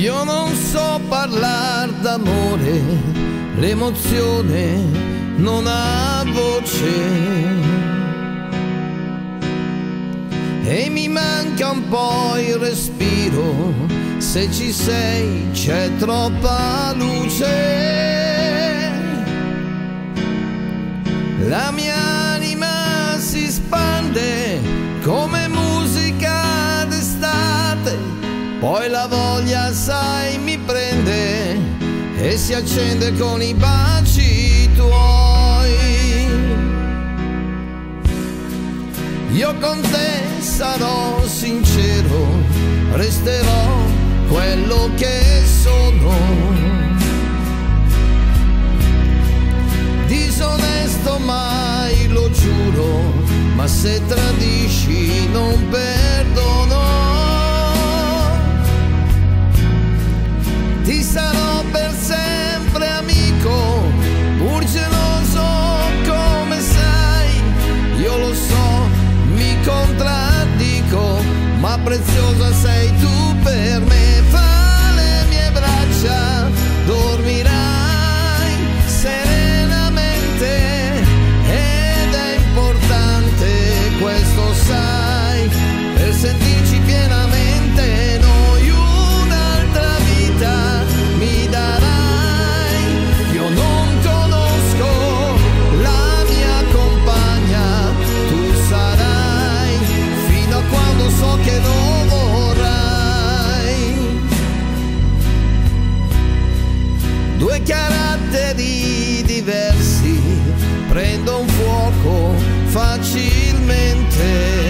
Io non so parlare d'amore, l'emozione non ha voce e mi manca un po' il respiro, se ci sei c'è troppa luce. La mia anima si spande come musica d'estate, poi la voglia, sai, mi prende e si accende con i baci tuoi. Io con te sarò sincero, resterò quello che sono. Disonesto mai, lo giuro, ma se tradisci non perdono. Ti sarò per sempre amico, pur geloso come sai. Io lo so, mi contraddico, ma preziosa sei tu per me. Fra le mie braccia dormirai serenamente ed è importante, questo sai, per sentirci pienamente. Noi un'altra vita mi darai. Io non conosco la mia compagna, tu sarai fino a quando so che lo vorrai. Due caratteri diversi, prendo un fuoco facilmente,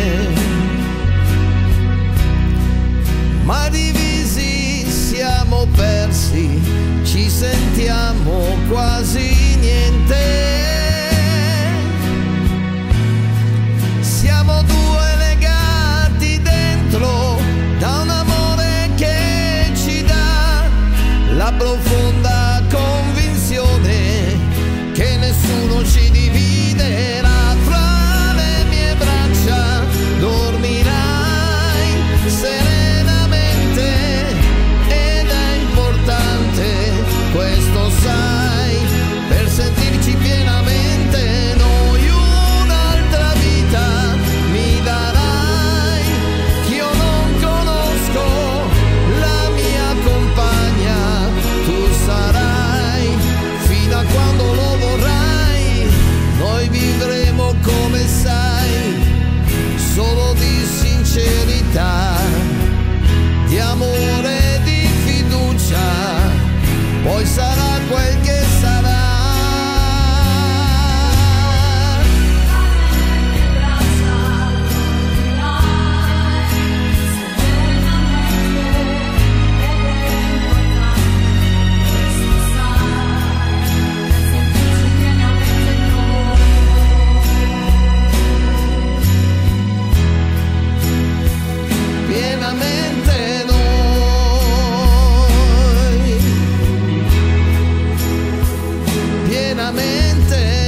ma divisi siamo persi, ci sentiamo quasi niente. Siamo due legati dentro da un amore che ci dà la profonda convinzione che nessuno ci dividerà. Fra le mie braccia dormirai serenamente ed è importante, questo sai, per sentirci pienamente. Noi un'altra vita mi darai. Io non conosco la mia compagna, tu sarai fino a quando lo vorrai. Noi vivremo come sai, solo di sincerità, di amore, di fiducia, poi sarà quel che sarà. Pienamente noi, pienamente